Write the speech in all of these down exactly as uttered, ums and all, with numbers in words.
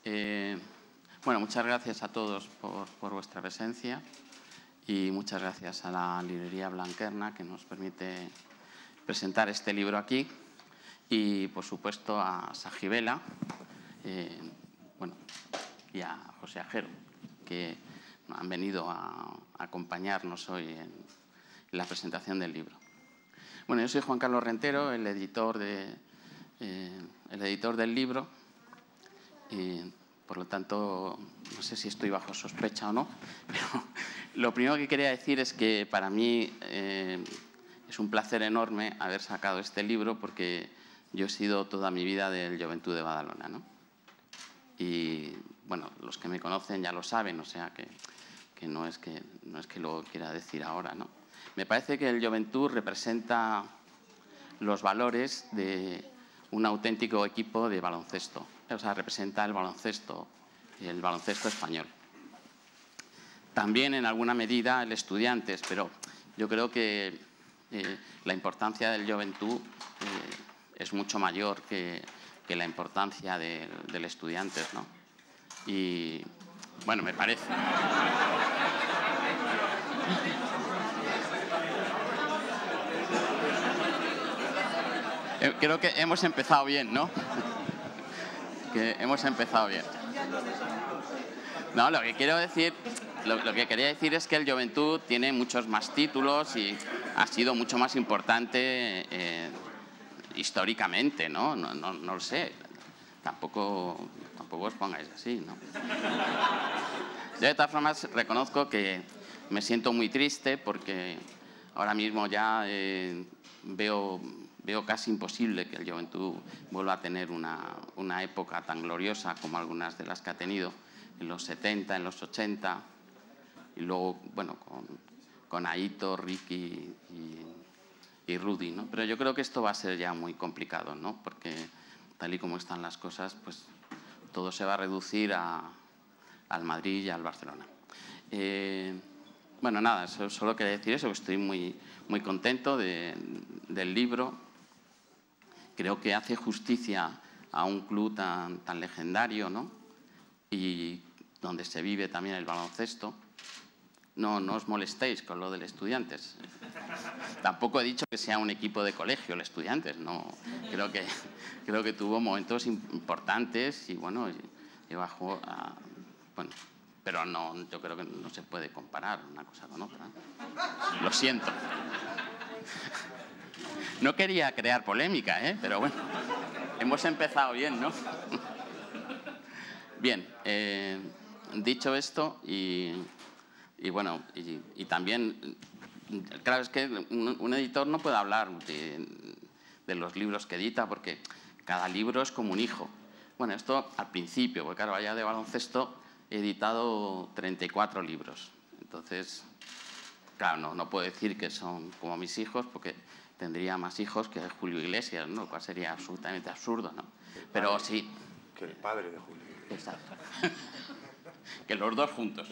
Eh, bueno, muchas gracias a todos por, por vuestra presencia y muchas gracias a la librería Blanquerna que nos permite presentar este libro aquí y, por supuesto, a Sajibela eh, bueno, y a José Ajero, que han venido a, a acompañarnos hoy en, en la presentación del libro. Bueno, yo soy Juan Carlos Rentero, el editor, de, eh, el editor del libro. Y, por lo tanto, no sé si estoy bajo sospecha o no, pero lo primero que quería decir es que para mí eh, es un placer enorme haber sacado este libro porque yo he sido toda mi vida del Joventut de Badalona, ¿no? Y, bueno, los que me conocen ya lo saben, o sea que, que, no, es que no es que lo quiera decir ahora, ¿no? Me parece que el Joventut representa los valores de un auténtico equipo de baloncesto. O sea, representa el baloncesto, el baloncesto español. También, en alguna medida, el Estudiantes, pero yo creo que eh, la importancia del Joventut eh, es mucho mayor que, que la importancia de, del Estudiantes, ¿no? Y, bueno, me parece. Creo que hemos empezado bien, ¿no? Que hemos empezado bien. No, lo que quiero decir, lo, lo que quería decir es que el Joventut tiene muchos más títulos y ha sido mucho más importante eh, históricamente, ¿no? No, no, no lo sé. Tampoco, tampoco os pongáis así, ¿no? Yo, de todas formas, reconozco que me siento muy triste porque ahora mismo ya eh, veo... Veo casi imposible que el Joventut vuelva a tener una, una época tan gloriosa como algunas de las que ha tenido en los setenta, en los ochenta, y luego, bueno, con, con Aito, Ricky y, y Rudy, ¿no? Pero yo creo que esto va a ser ya muy complicado, ¿no? Porque tal y como están las cosas, pues todo se va a reducir a, al Madrid y al Barcelona. Eh, bueno, nada, solo quería decir eso, que estoy muy, muy contento de, del libro. Creo que hace justicia a un club tan, tan legendario, ¿no? Y donde se vive también el baloncesto. No, no os molestéis con lo del Estudiantes. Tampoco he dicho que sea un equipo de colegio el Estudiantes, no. Creo que, creo que tuvo momentos importantes y, bueno, y bajó a, bueno, pero no, yo creo que no se puede comparar una cosa con otra. Lo siento. No quería crear polémica, ¿eh? Pero bueno, hemos empezado bien, ¿no? Bien, eh, dicho esto, y, y bueno, y, y también, claro, es que un, un editor no puede hablar de, de los libros que edita, porque cada libro es como un hijo. Bueno, esto al principio, porque claro, allá de baloncesto he editado treinta y cuatro libros. Entonces, claro, no, no puedo decir que son como mis hijos, porque tendría más hijos que Julio Iglesias, ¿no? Lo cual sería absolutamente absurdo, ¿no? Pero padre, sí. Que el padre de Julio Iglesias. Exacto. Que los dos juntos.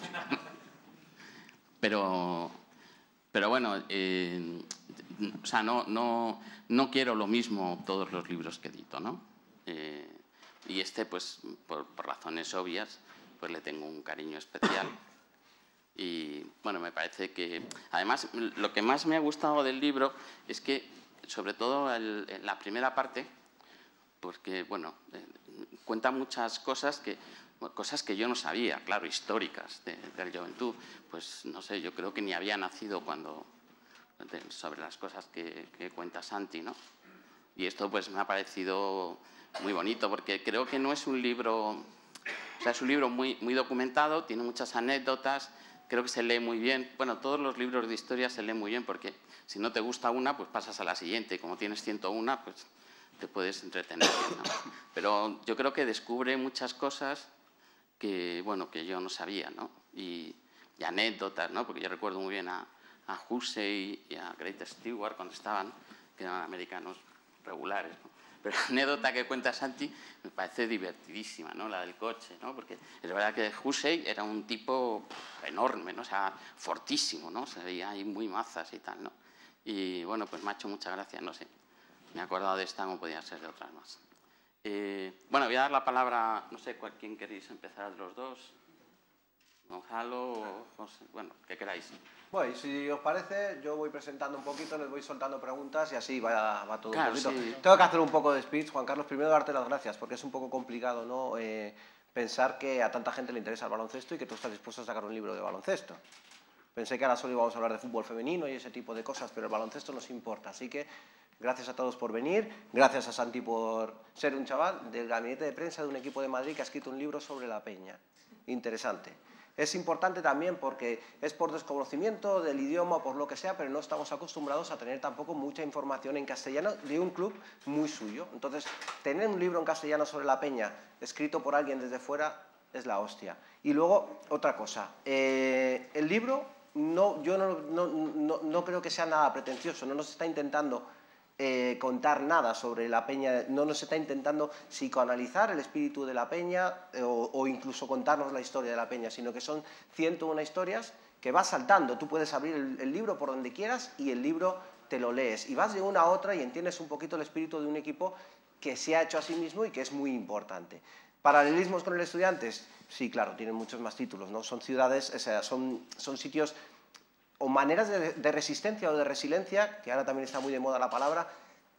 Pero, pero bueno, eh, o sea, no, no, no quiero lo mismo todos los libros que edito, ¿no? Eh, y este, pues, por, por razones obvias, pues le tengo un cariño especial. Y, bueno, me parece que... Además, lo que más me ha gustado del libro es que, sobre todo el, en la primera parte, porque, bueno, eh, cuenta muchas cosas que, cosas que yo no sabía, claro, históricas de, del Joventut. Pues, no sé, yo creo que ni había nacido cuando... De, sobre las cosas que, que cuenta Santi, ¿no? Y esto, pues, me ha parecido muy bonito, porque creo que no es un libro... O sea, es un libro muy, muy documentado, tiene muchas anécdotas. Creo que se lee muy bien. Bueno, todos los libros de historia se leen muy bien porque si no te gusta una, pues pasas a la siguiente. Y como tienes ciento uno, pues te puedes entretener, ¿no? Pero yo creo que descubre muchas cosas que, bueno, que yo no sabía, ¿no? Y, y anécdotas, ¿no? Porque yo recuerdo muy bien a, a Hussey y a Great Stewart cuando estaban, que eran americanos regulares, ¿no? Pero la anécdota que cuenta Santi me parece divertidísima, ¿no? La del coche, ¿no? Porque es verdad que Hussey era un tipo enorme, ¿no? O sea, fortísimo, ¿no? Se veía ahí muy mazas y tal, ¿no? Y bueno, pues me ha hecho mucha gracia, no sé. Me he acordado de esta como podía ser de otras más. Eh, bueno, voy a dar la palabra, no sé, ¿quién queréis empezar de los dos? Gonzalo o José, bueno, que queráis. Bueno, y si os parece, yo voy presentando un poquito, les voy soltando preguntas y así va, va todo Claro, un poquito. sí. Tengo que hacer un poco de speech, Juan Carlos, primero darte las gracias, porque es un poco complicado, ¿no?, eh, pensar que a tanta gente le interesa el baloncesto y que tú estás dispuesto a sacar un libro de baloncesto. Pensé que ahora solo íbamos a hablar de fútbol femenino y ese tipo de cosas, pero el baloncesto nos importa, así que gracias a todos por venir, gracias a Santi por ser un chaval del gabinete de prensa de un equipo de Madrid que ha escrito un libro sobre la Peña. Interesante. Es importante también porque es por desconocimiento del idioma o por lo que sea, pero no estamos acostumbrados a tener tampoco mucha información en castellano de un club muy suyo. Entonces, tener un libro en castellano sobre la Peña, escrito por alguien desde fuera, es la hostia. Y luego, otra cosa, eh, el libro, no, yo no, no, no, no creo que sea nada pretencioso, no nos está intentando Eh, contar nada sobre la Peña, no nos está intentando psicoanalizar el espíritu de la Peña eh, o, o incluso contarnos la historia de la Peña, sino que son ciento una historias que vas saltando. Tú puedes abrir el, el libro por donde quieras y el libro te lo lees y vas de una a otra y entiendes un poquito el espíritu de un equipo que se ha hecho a sí mismo y que es muy importante. ¿Paralelismos con el Estudiantes? Sí, claro, tienen muchos más títulos, ¿no? Son ciudades, o sea, son, son sitios o maneras de, de resistencia o de resiliencia, que ahora también está muy de moda la palabra,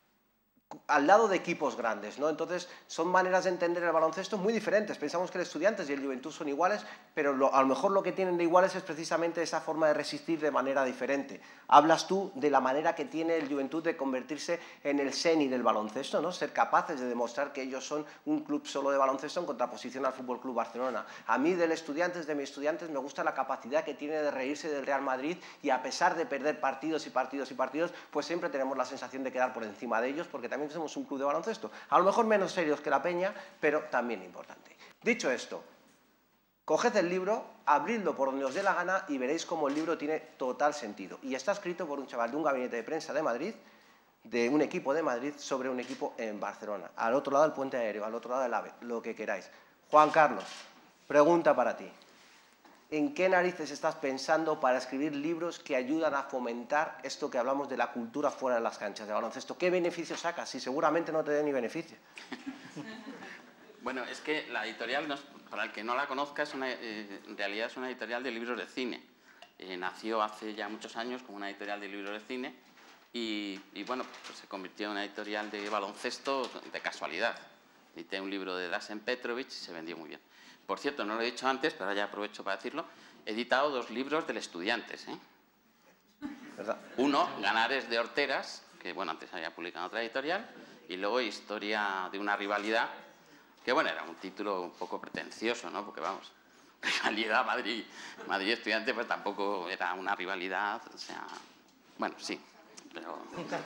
al lado de equipos grandes, ¿no? Entonces, son maneras de entender el baloncesto muy diferentes. Pensamos que el Estudiantes y el Juventud son iguales, pero lo, a lo mejor lo que tienen de iguales es precisamente esa forma de resistir de manera diferente. Hablas tú de la manera que tiene el Juventud de convertirse en el seni del baloncesto, ¿no? Ser capaces de demostrar que ellos son un club solo de baloncesto en contraposición al Fútbol Club Barcelona. A mí del Estudiantes, de mis Estudiantes, me gusta la capacidad que tiene de reírse del Real Madrid y a pesar de perder partidos y partidos y partidos, pues siempre tenemos la sensación de quedar por encima de ellos, porque también somos un club de baloncesto, a lo mejor menos serios que la Peña, pero también importante. Dicho esto, coged el libro, abridlo por donde os dé la gana y veréis cómo el libro tiene total sentido. Y está escrito por un chaval de un gabinete de prensa de Madrid, de un equipo de Madrid, sobre un equipo en Barcelona, al otro lado del puente aéreo, al otro lado del AVE, lo que queráis. Juan Carlos, pregunta para ti. ¿En qué narices estás pensando para escribir libros que ayudan a fomentar esto que hablamos de la cultura fuera de las canchas de baloncesto? ¿Qué beneficios sacas? Si seguramente no te dé ni beneficio. Bueno, es que la editorial, para el que no la conozca, es una, eh, en realidad es una editorial de libros de cine. Eh, nació hace ya muchos años como una editorial de libros de cine y, y bueno, pues se convirtió en una editorial de baloncesto de casualidad. Edité un libro de Dražen Petrović y se vendió muy bien. Por cierto, no lo he dicho antes, pero ya aprovecho para decirlo, he editado dos libros del Estudiantes, ¿eh? ¿Verdad? Uno, Ganares de Horteras, que bueno, antes había publicado en otra editorial, y luego Historia de una rivalidad, que bueno, era un título un poco pretencioso, ¿no? Porque vamos, rivalidad Madrid, Madrid Estudiante, pues tampoco era una rivalidad, o sea, bueno, sí, pero...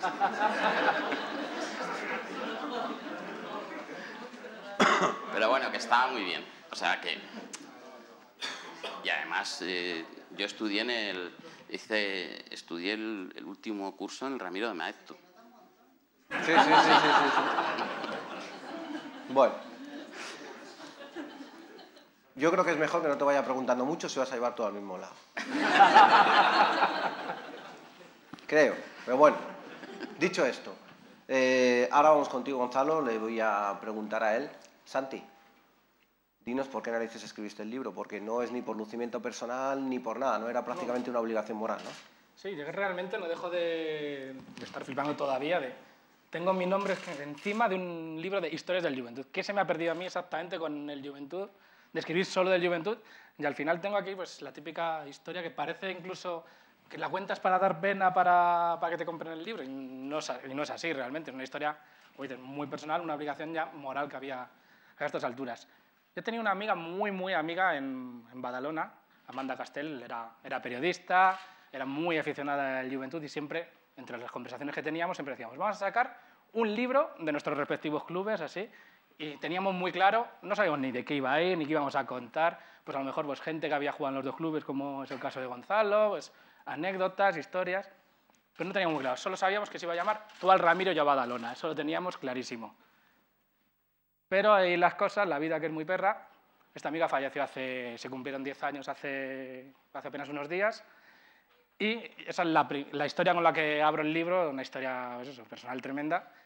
Pero bueno, que estaba muy bien, o sea que... Y además, eh, yo estudié en el... Hice, estudié el, el último curso en el Ramiro de Maeztu. Sí, sí, sí, sí, sí, sí. Bueno. Yo creo que es mejor que no te vaya preguntando mucho si vas a llevar todo al mismo lado. Creo, pero bueno. Dicho esto, eh, ahora vamos contigo, Gonzalo, le voy a preguntar a él. Santi, dinos por qué narices escribiste el libro, porque no es ni por lucimiento personal ni por nada, no era prácticamente una obligación moral, ¿no? Sí, yo realmente no dejo de, de estar flipando todavía de... Tengo mi nombre encima de un libro de historias del Juventud. ¿Qué se me ha perdido a mí exactamente con el Juventud? De escribir solo del Juventud. Y al final tengo aquí pues, la típica historia que parece incluso que la cuentas para dar pena para, para que te compren el libro. Y no, y no es así realmente. Es una historia muy personal, una obligación ya moral que había a estas alturas. Yo tenía una amiga muy, muy amiga en, en Badalona, Amanda Castell, era, era periodista, era muy aficionada al Juventud y siempre, entre las conversaciones que teníamos, siempre decíamos, vamos a sacar un libro de nuestros respectivos clubes, así, y teníamos muy claro, no sabíamos ni de qué iba a ir, ni qué íbamos a contar, pues a lo mejor pues, gente que había jugado en los dos clubes, como es el caso de Gonzalo, pues, anécdotas, historias, pero no teníamos muy claro, solo sabíamos que se iba a llamar Tú al Ramiro y yo a Badalona, eso lo teníamos clarísimo. Pero ahí las cosas, la vida que es muy perra, esta amiga falleció hace, se cumplieron diez años hace, hace apenas unos días, y esa es la, la historia con la que abro el libro, una historia pues eso, personal tremenda,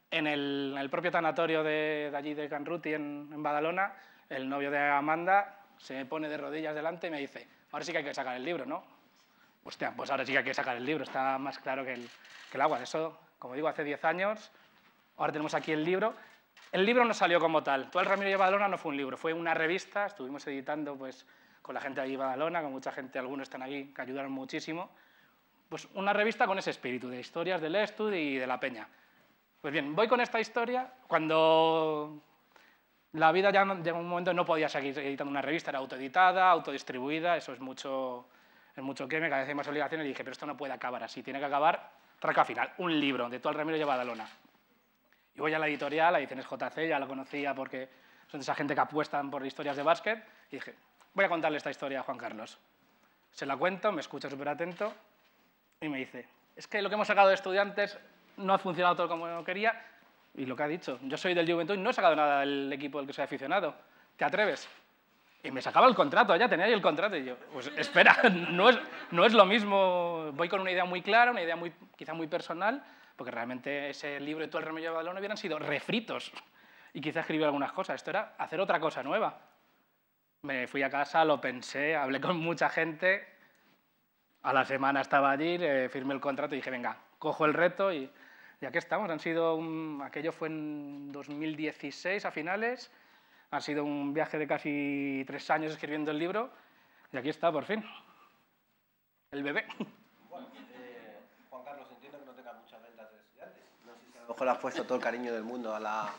En el, en el propio tanatorio de, de allí de Can Ruti, en, en Badalona, el novio de Amanda se me pone de rodillas delante y me dice, ahora sí que hay que sacar el libro, ¿no? Hostia, pues ahora sí que hay que sacar el libro, está más claro que el, que el agua. Eso, como digo, hace diez años, ahora tenemos aquí el libro. El libro no salió como tal. Todo el Ramiro de Badalona no fue un libro, fue una revista, estuvimos editando pues, con la gente de allí de Badalona, con mucha gente, algunos están aquí, que ayudaron muchísimo. Pues una revista con ese espíritu de historias del Estud y de la Peña. Pues bien, voy con esta historia cuando la vida ya llega un momento que no podía seguir editando una revista, era autoeditada, autodistribuida, eso es mucho, es mucho que me cada vez hay más obligaciones y dije, pero esto no puede acabar así, tiene que acabar, traca final, un libro de todo el Ramiro de Badalona. Y voy a la editorial, la edición es J C, ya la conocía porque son de esa gente que apuestan por historias de básquet, y dije, voy a contarle esta historia a Juan Carlos. Se la cuento, me escucha súper atento y me dice, es que lo que hemos sacado de Estudiantes no ha funcionado todo como quería, y lo que ha dicho, yo soy del Juventud y no he sacado nada del equipo del que soy aficionado, ¿te atreves? Y me sacaba el contrato, ya tenía ahí el contrato, y yo, pues espera, no es, no es lo mismo, voy con una idea muy clara, una idea muy, quizá muy personal, porque realmente ese libro de todo el Ramiro de Badalona hubieran sido refritos, y quizá escribir algunas cosas, esto era hacer otra cosa nueva. Me fui a casa, lo pensé, hablé con mucha gente, a la semana estaba allí, firmé el contrato y dije, venga, cojo el reto y, y aquí estamos. Han sido un, aquello fue en dos mil dieciséis a finales, ha sido un viaje de casi tres años escribiendo el libro y aquí está por fin, el bebé. Bueno, eh, Juan Carlos, entiendo que no tengas muchas ventas de Estudiantes. No sé si a lo mejor has puesto todo el cariño del mundo a la...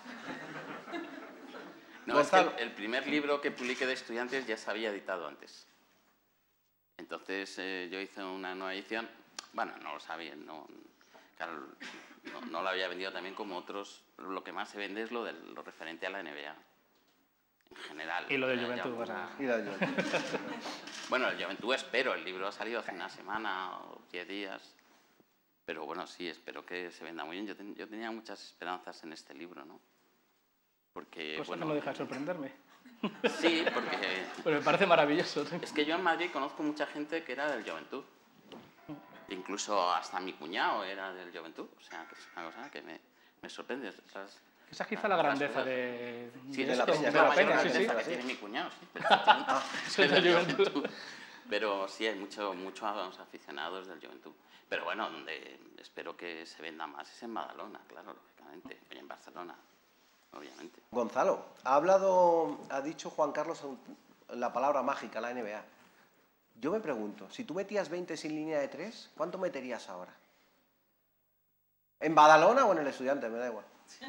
No, es que el, el primer libro que publiqué de Estudiantes ya se había editado antes. Entonces eh, yo hice una nueva edición, bueno, no lo sabía, no, claro, no, no lo había vendido también como otros, lo que más se vende es lo, de, lo referente a la N B A, en general. Y lo del ya, Juventud, ya, o sea... Y la de Juventud. Bueno, el Juventud espero, el libro ha salido hace una semana o diez días, pero bueno, sí, espero que se venda muy bien. Yo, ten, yo tenía muchas esperanzas en este libro, ¿no? Porque, Cosa bueno, que no deja de sorprenderme. Sí, porque... Pero me parece maravilloso. Es que yo en Madrid conozco mucha gente que era del Juventud. Incluso hasta mi cuñado era del Juventud. O sea, que es una cosa que me, me sorprende. Esas, Esa es quizá la grandeza de, sí, de, de la esto, Peña, de de la la Peña, mayor sí, sí. que tiene mi cuñado, sí. Pero, Ah, soy del Juventud. Pero sí, hay mucho, muchos aficionados del Juventud. Pero bueno, donde espero que se venda más es en Badalona, claro, lógicamente. Y en Barcelona, obviamente. Gonzalo, ha hablado, ha dicho Juan Carlos la palabra mágica, la N B A. Yo me pregunto, si tú metías veinte sin línea de tres, ¿cuánto meterías ahora? ¿En Badalona o en el Estudiante? Me da igual.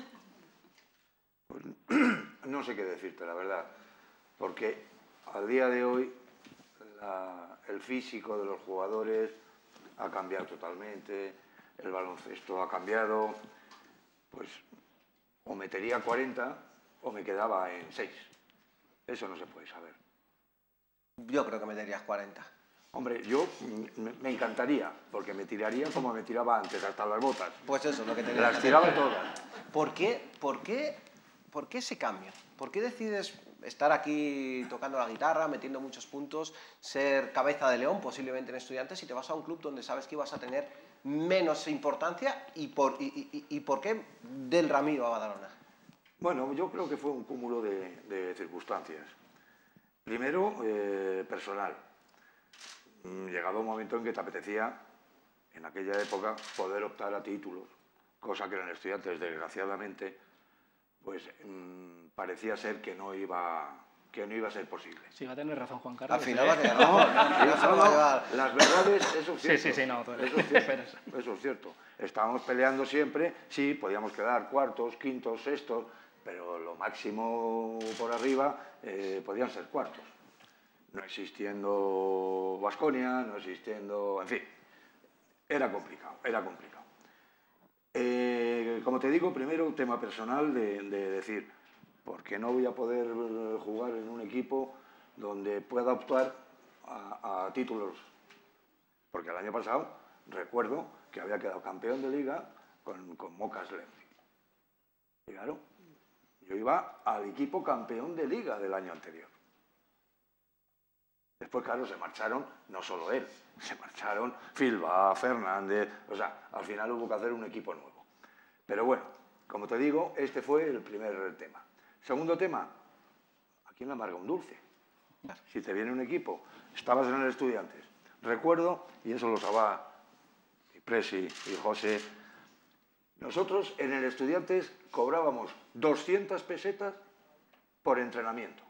Pues, no sé qué decirte, la verdad, porque al día de hoy la, el físico de los jugadores ha cambiado totalmente, el baloncesto ha cambiado, pues o metería cuarenta o me quedaba en seis. Eso no se puede saber. Yo creo que meterías cuarenta. Hombre, yo me, me encantaría, porque me tiraría como me tiraba antes, hasta las botas. Pues eso, lo que te Las tiraba todas. ¿Por qué, por qué, por qué ese cambio? ¿Por qué decides estar aquí tocando la guitarra, metiendo muchos puntos, ser cabeza de león posiblemente en Estudiantes y te vas a un club donde sabes que ibas a tener menos importancia y por, y, y, y por qué del Ramiro a Badalona? Bueno, yo creo que fue un cúmulo de, de circunstancias. Primero, eh, personal. Llegaba un momento en que te apetecía, en aquella época, poder optar a títulos, cosa que en Estudiantes, desgraciadamente, pues mmm, parecía ser que no iba, que no iba a ser posible. Sí, va a tener razón Juan Carlos. Al final ¿eh? va a tener razón. No, no, no, las verdades, eso es cierto. Sí, sí, sí, no. Eso es cierto, eso es cierto. Estábamos peleando siempre, sí, podíamos quedar cuartos, quintos, sextos, pero lo máximo por arriba eh, podían ser cuartos. No existiendo Baskonia, no existiendo... En fin, era complicado, era complicado. Eh, como te digo, primero un tema personal de, de decir, ¿por qué no voy a poder jugar en un equipo donde pueda optar a, a títulos? Porque el año pasado recuerdo que había quedado campeón de liga con, con Mocas Lenzi. Y claro, yo iba al equipo campeón de liga del año anterior. Después, claro, se marcharon, no solo él, se marcharon Filba, Fernández, o sea, al final hubo que hacer un equipo nuevo. Pero bueno, como te digo, este fue el primer tema. Segundo tema, ¿a quién le amarga un dulce? Si te viene un equipo, estabas en el Estudiantes. Recuerdo, y eso lo sabía y Presi y José, nosotros en el Estudiantes cobrábamos doscientas pesetas por entrenamiento.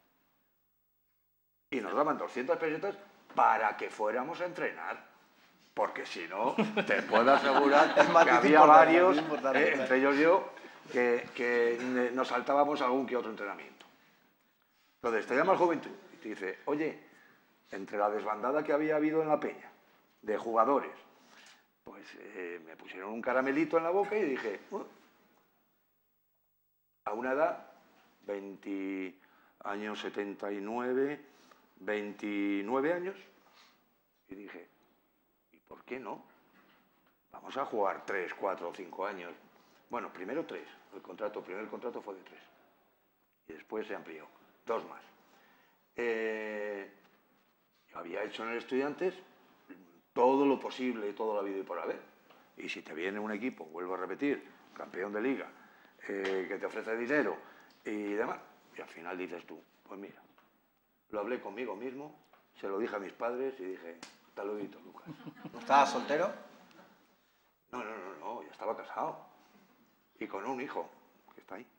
Y nos daban doscientas pesetas para que fuéramos a entrenar. Porque si no, te puedo asegurar que había varios, eh, entre ellos yo, que, que nos saltábamos algún que otro entrenamiento. Entonces, te llama el Juventud y te dice, oye, entre la desbandada que había habido en la peña, de jugadores, pues eh, me pusieron un caramelito en la boca y dije, uh, a una edad, veinte años setenta y nueve, veintinueve años, y dije, ¿y por qué no? Vamos a jugar tres, cuatro o cinco años. Bueno, primero tres, el contrato, el primer contrato fue de tres, y después se amplió, dos más. Eh, yo había hecho en el Estudiantes todo lo posible, todo lo habido y por haber. Y si te viene un equipo, vuelvo a repetir, campeón de liga, eh, que te ofrece dinero y demás, y al final dices tú, pues mira, lo hablé conmigo mismo, se lo dije a mis padres y dije, hasta luego, Lucas. ¿Estabas soltero? No, no, no, no, yo estaba casado. Y con un hijo, que está ahí.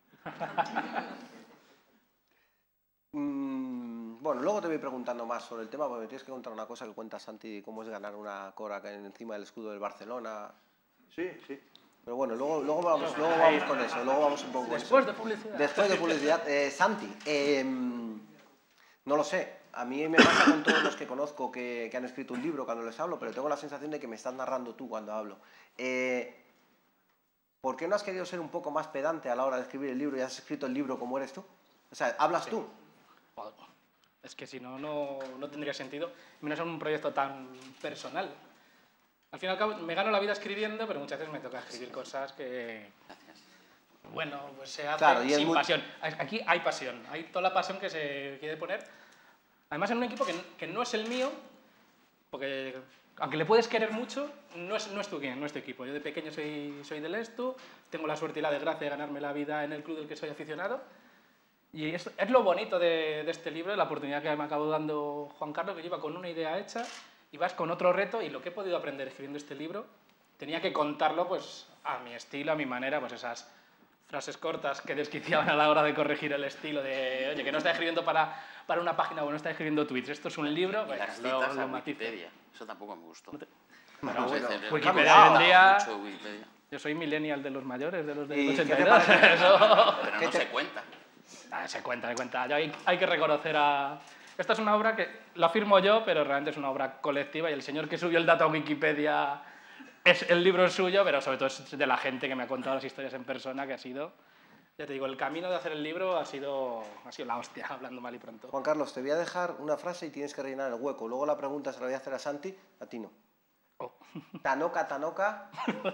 mm, bueno, luego te voy preguntando más sobre el tema, porque me tienes que contar una cosa que cuenta Santi, cómo es ganar una cora encima del escudo del Barcelona. Sí, sí. Pero bueno, luego, luego, vamos, luego vamos con eso, luego vamos un poco con Después eso. de publicidad. Después de publicidad. Eh, Santi, eh, no lo sé, a mí me pasa con todos los que conozco que, que han escrito un libro cuando les hablo, pero tengo la sensación de que me estás narrando tú cuando hablo. Eh, ¿Por qué no has querido ser un poco más pedante a la hora de escribir el libro y has escrito el libro como eres tú? O sea, hablas Sí. tú. Es que si no, no, no tendría sentido, menos en un proyecto tan personal. Al fin y al cabo, me gano la vida escribiendo, pero muchas veces me toca escribir cosas que, bueno, pues se hacen Claro, y es sin muy- pasión. Aquí hay pasión, hay toda la pasión que se quiere poner. Además, en un equipo que, que no es el mío, porque aunque le puedes querer mucho, no es, no es, tu, no es tu equipo. Yo de pequeño soy, soy del Estu, tengo la suerte y la desgracia de ganarme la vida en el club del que soy aficionado. Y es, es lo bonito de, de este libro, la oportunidad que me acabó dando Juan Carlos, que lleva con una idea hecha y vas con otro reto, y lo que he podido aprender escribiendo este libro, tenía que contarlo pues, a mi estilo, a mi manera, pues esas frases cortas que desquiciaban a la hora de corregir el estilo, de, oye, que no está escribiendo para, para una página o no está escribiendo tweets, esto es un libro, Y pues, las lo, citas lo a matizo. Wikipedia, eso tampoco me gustó. Bueno, Vamos a bueno, decir, Wikipedia me hoy en gusta día- mucho Wikipedia, Yo soy millennial de los mayores, de los ¿Y del qué te ochenta y dos. parece? Eso. pero ¿Qué no te- se cuenta. Ah, se cuenta, se cuenta. Ya hay, hay que reconocer a... Esta es una obra que lo afirmo yo, pero realmente es una obra colectiva, y el señor que subió el dato a Wikipedia, es, el libro es suyo, pero sobre todo es de la gente que me ha contado las historias en persona, que ha sido... Ya te digo, el camino de hacer el libro ha sido, ha sido la hostia, hablando mal y pronto. Juan Carlos, te voy a dejar una frase y tienes que rellenar el hueco. Luego la pregunta se la voy a hacer a Santi, a ti no. Oh. Tanoca, Tanoca.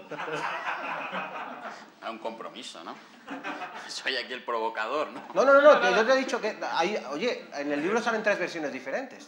Era un compromiso, ¿no? Soy aquí el provocador, ¿no? No, no, no, no, que yo te he dicho que... Hay, oye, en el libro salen tres versiones diferentes.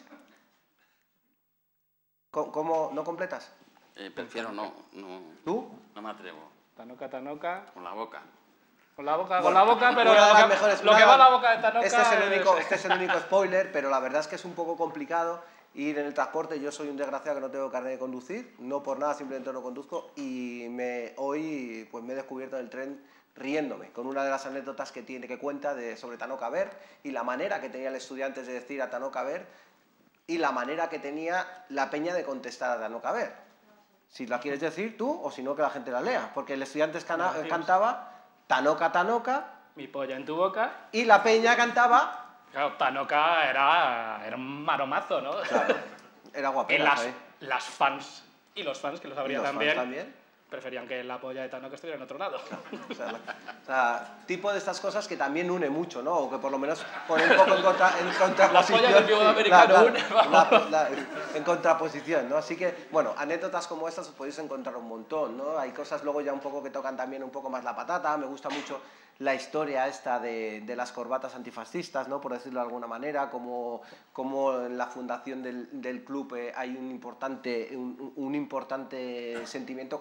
¿Cómo, cómo no completas? Eh, prefiero no, no, ¿Tú? no me atrevo. Tanoca, Tanoca... Con la boca. Con la boca, con Bueno, la boca, pero una de lo las que, mejores- lo una que de va a las- la boca de Tanoca... Este es, el único, es- este es el único spoiler, pero la verdad es que es un poco complicado ir en el transporte. Yo soy un desgraciado que no tengo carnet de conducir, no por nada, simplemente no conduzco, y me, hoy pues me he descubierto en el tren riéndome con una de las anécdotas que tiene que cuenta de, sobre Tanoca Ver, y la manera que tenía el estudiante de decir a Tanoca Ver, y la manera que tenía la peña de contestar a Tanoca Ver. Si la quieres decir tú, o si no, que la gente la lea, porque el estudiante cana- Gracias. cantaba Tanoca, Tanoca, Mi polla en tu boca. y la peña cantaba... Claro, Tanoca era, era un maromazo, ¿no? Claro, era Y guapera, las, ¿eh? las fans, y los fans, que lo Y sabrían los fans también, también. preferían que la polla de Tanoca estuviera en otro lado. O sea, la- o sea, tipo de estas cosas que también une mucho, ¿no? O que por lo menos pone un poco en, contra, en contraposición. pollas del fútbol americano Claro, une, claro, vamos. la- la- en contraposición, ¿no? Así que, bueno, anécdotas como estas os podéis encontrar un montón, ¿no? Hay cosas luego ya un poco que tocan también un poco más la patata. Me gusta mucho la historia esta de, de las corbatas antifascistas, ¿no? Por decirlo de alguna manera, como, como en la fundación del, del club eh, hay un importante, un, un importante sentimiento catalán que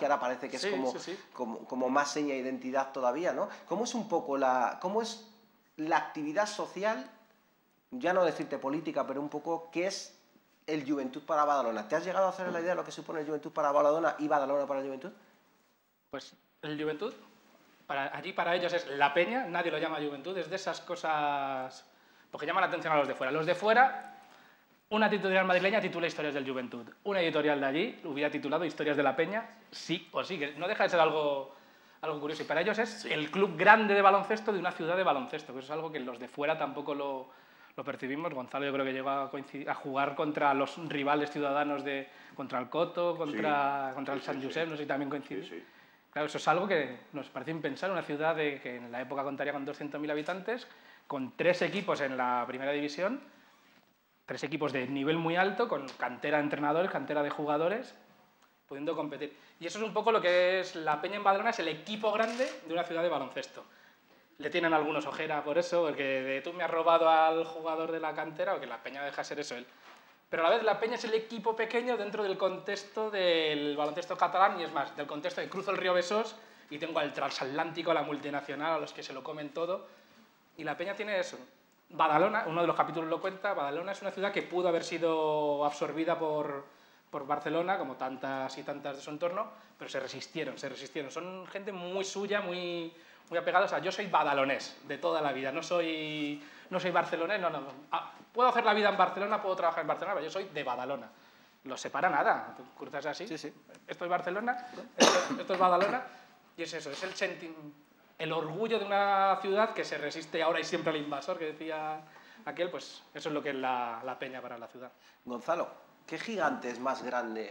que ahora parece que es Sí, como, sí, sí. como, como más seña de identidad todavía, ¿no? ¿Cómo es un poco la, cómo es la actividad social, ya no decirte política, pero un poco, qué es el Joventut para Badalona? ¿Te has llegado a hacer la idea de lo que supone el Joventut para Badalona y Badalona para el Joventut? Pues el Joventut, para, allí para ellos es la peña, nadie lo llama Joventut, es de esas cosas, porque llaman la atención a los de fuera. Los de fuera, una editorial madrileña titula Historias del Joventut, una editorial de allí hubiera titulado Historias de la Peña, sí o sí, que no deja de ser algo, algo curioso. Y para ellos es sí. el club grande de baloncesto de una ciudad de baloncesto, que eso es algo que los de fuera tampoco lo, lo percibimos. Gonzalo yo creo que llegó a, coincidir, a jugar contra los rivales ciudadanos, de contra el Coto, contra, sí, contra el sí, San Josep, sí. no sé si también coincide. Sí, sí. Claro, eso es algo que nos parece impensable, una ciudad de, que en la época contaría con doscientos mil habitantes, con tres equipos en la primera división, tres equipos de nivel muy alto, con cantera de entrenadores, cantera de jugadores, pudiendo competir. Y eso es un poco lo que es la Peña en Badalona, es el equipo grande de una ciudad de baloncesto. Le tienen algunos ojera por eso, porque de, tú me has robado al jugador de la cantera, o que la Peña deja ser eso él. Pero a la vez la Peña es el equipo pequeño dentro del contexto del baloncesto catalán, y es más, del contexto de cruzo el río Besós y tengo al transatlántico, a la multinacional, a los que se lo comen todo. Y la Peña tiene eso. Badalona, uno de los capítulos lo cuenta, Badalona es una ciudad que pudo haber sido absorbida por, por Barcelona, como tantas y tantas de su entorno, pero se resistieron, se resistieron. Son gente muy suya, muy, muy apegada. O sea, yo soy badalonés de toda la vida, no soy, no soy barcelonés, no, no. no. Ah, puedo hacer la vida en Barcelona, puedo trabajar en Barcelona, pero yo soy de Badalona. Los separa nada, tú cruzas así, sí, sí. Esto es Barcelona, esto, esto es Badalona, y es eso, es el sentimiento. El orgullo de una ciudad que se resiste ahora y siempre al invasor, que decía aquel, pues eso es lo que es la, la Peña para la ciudad. Gonzalo, ¿qué gigante es más grande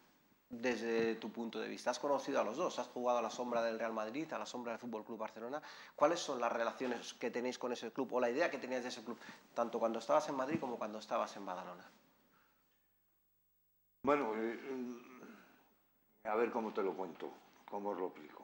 desde tu punto de vista? Has conocido a los dos, has jugado a la sombra del Real Madrid, a la sombra del Fútbol Club Barcelona. ¿Cuáles son las relaciones que tenéis con ese club o la idea que tenías de ese club, tanto cuando estabas en Madrid como cuando estabas en Badalona? Bueno, eh, a ver cómo te lo cuento, cómo os lo explico.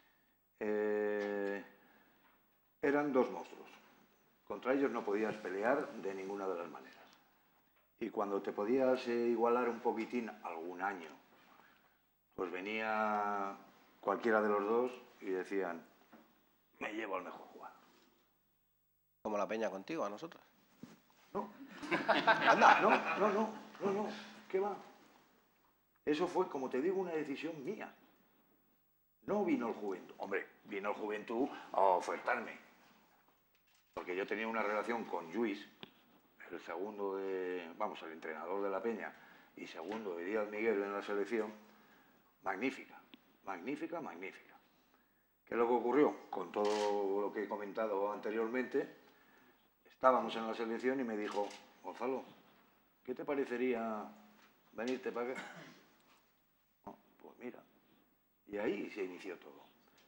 Eh, eran dos monstruos. Contra ellos no podías pelear de ninguna de las maneras. Y cuando te podías eh, igualar un poquitín algún año, pues venía cualquiera de los dos y decían, me llevo al mejor jugador. Como la Peña contigo, a nosotros. No, anda, no, no, no, no, no, ¿qué va? Eso fue, como te digo, una decisión mía. No vino el Juventud. Hombre, vino el Juventud a ofertarme. Porque yo tenía una relación con Lluís, el segundo de, vamos, el entrenador de la Peña, y segundo de Díaz Miguel en la selección, magnífica, magnífica, magnífica. ¿Qué es lo que ocurrió? Con todo lo que he comentado anteriormente, estábamos en la selección y me dijo, Gonzalo, ¿qué te parecería venirte para acá? No, pues mira. Y ahí se inició todo.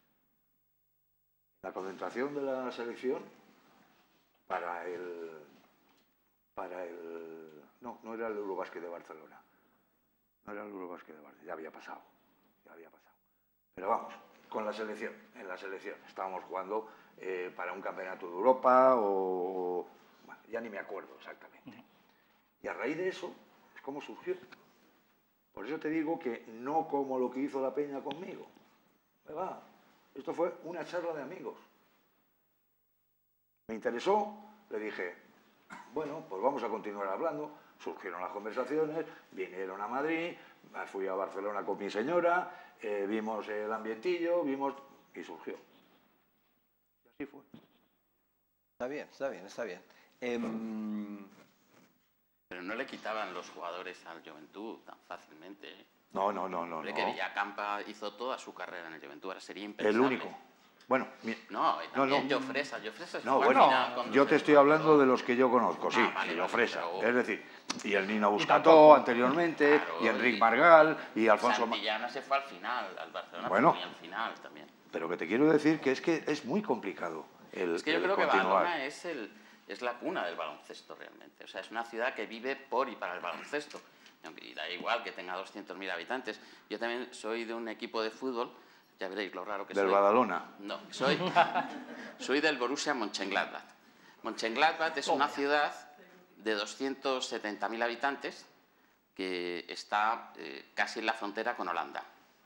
La concentración de la selección para el... para el... no, no era el Eurobásquet de Barcelona. No era el Eurobásquet de Barcelona, ya había pasado. Ya había pasado. Pero vamos, con la selección, en la selección. Estábamos jugando eh, para un campeonato de Europa o... bueno, ya ni me acuerdo exactamente. Y a raíz de eso, es como surgió. Por eso te digo que no como lo que hizo la Peña conmigo. ¿Verdad? Esto fue una charla de amigos. Me interesó, le dije, bueno, pues vamos a continuar hablando. Surgieron las conversaciones, vinieron a Madrid, fui a Barcelona con mi señora, eh, vimos el ambientillo, vimos... y surgió. Y así fue. Está bien, está bien, está bien. Eh... Pero no le quitaban los jugadores al Joventut tan fácilmente. ¿eh? No, no, no, no. Hombre, no. que Villacampa hizo toda su carrera en el Joventut, ahora sería impensable. El único. Bueno, mi... no, y también no, no. Jofresa. Jofresa no, bueno, yo te estoy hablando de los que yo conozco, sí, ah, vale, Jofresa. Vale, pero... Es decir, y el Nino Buscató anteriormente, claro, y Enric Margal, y Alfonso... Santillana se fue al final, al Barcelona, bueno, al final también. Pero que te quiero decir que es que es muy complicado el Es que yo el creo continuar. que Badalona es, el, es la cuna del baloncesto realmente. O sea, es una ciudad que vive por y para el baloncesto. Y da igual que tenga doscientos mil habitantes. Yo también soy de un equipo de fútbol, ya veréis lo raro que ¿Del soy. ¿Del Badalona? No, soy, soy del Borussia Mönchengladbach. Mönchengladbach es una ciudad de doscientos setenta mil habitantes que está eh, casi en la frontera con Holanda.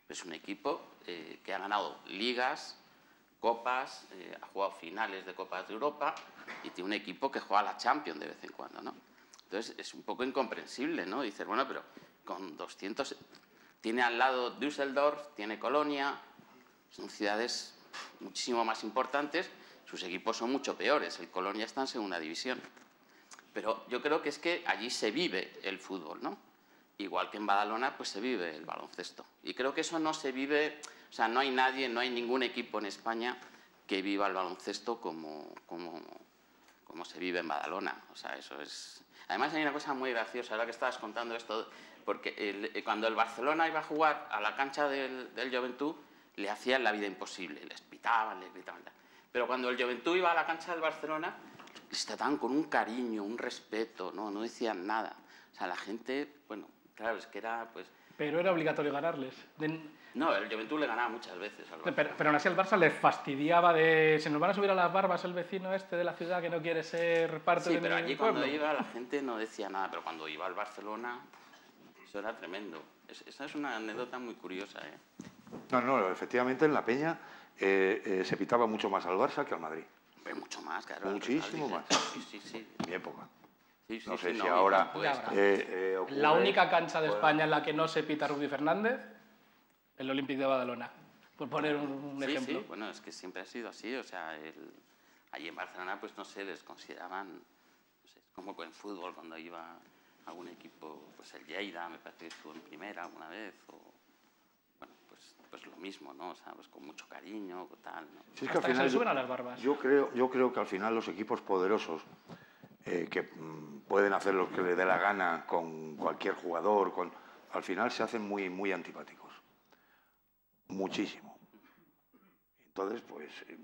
Es un equipo eh, que ha ganado ligas, copas, eh, ha jugado finales de Copas de Europa y tiene un equipo que juega a la Champions de vez en cuando, ¿no? Entonces es un poco incomprensible, ¿no? Dices, bueno, pero con doscientos... Tiene al lado Düsseldorf, tiene Colonia, son ciudades muchísimo más importantes, sus equipos son mucho peores, el Colonia está en segunda división. Pero yo creo que es que allí se vive el fútbol, ¿no? Igual que en Badalona, pues se vive el baloncesto. Y creo que eso no se vive, o sea, no hay nadie, no hay ningún equipo en España que viva el baloncesto como, como, como se vive en Badalona. O sea, eso es... Además hay una cosa muy graciosa, ahora que estabas contando esto, porque el, cuando el Barcelona iba a jugar a la cancha del, del Joventut, le hacían la vida imposible, les pitaban, les gritaban. Pero cuando el Joventut iba a la cancha del Barcelona, les trataban con un cariño, un respeto, no, no decían nada. O sea, la gente, bueno, claro, es que era, pues... Pero era obligatorio ganarles. De... No, el Joventut le ganaba muchas veces al Barça. Pero, pero aún así al Barça les fastidiaba de... Se nos van a subir a las barbas el vecino este de la ciudad que no quiere ser parte sí, de pero mi allí pueblo. Cuando iba la gente no decía nada, pero cuando iba al Barcelona, eso era tremendo. Es, esa es una anécdota muy curiosa, ¿eh? No, no, efectivamente en la Peña eh, eh, se pitaba mucho más al Barça que al Madrid. Pero mucho más, claro. Muchísimo más. Sí, sí, sí. En mi época. Sí, sí, No sé sí, si no, ahora... pues, eh, eh, ocurre, La única cancha de bueno, España en la que no se pita Rudy Fernández, el Olímpic de Badalona, por poner un, un sí, ejemplo. Sí, bueno, es que siempre ha sido así, o sea, el, allí en Barcelona, pues no sé, les consideraban, no sé, como en fútbol cuando iba algún equipo, pues el Lleida, me parece que estuvo en primera alguna vez, o, bueno, pues, pues lo mismo, ¿no? O sea, pues con mucho cariño, tal, ¿no? Sí, es que Hasta al que se final le suben yo, a las barbas. Yo creo, yo creo que al final los equipos poderosos eh, que mm, pueden hacer lo que les dé la gana con cualquier jugador, con, al final se hacen muy, muy antipáticos. Muchísimo. Entonces, pues, eh,